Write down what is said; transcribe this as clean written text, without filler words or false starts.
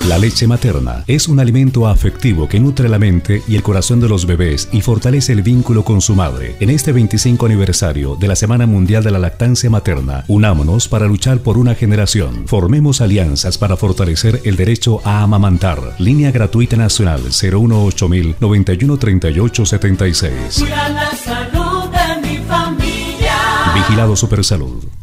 La leche materna es un alimento afectivo que nutre la mente y el corazón de los bebés y fortalece el vínculo con su madre. En este 25 aniversario de la Semana Mundial de la Lactancia Materna, unámonos para luchar por una generación. Formemos alianzas para fortalecer el derecho a amamantar. Línea gratuita nacional 018.000 913876. Cuida la salud de mi familia. Vigilado Supersalud.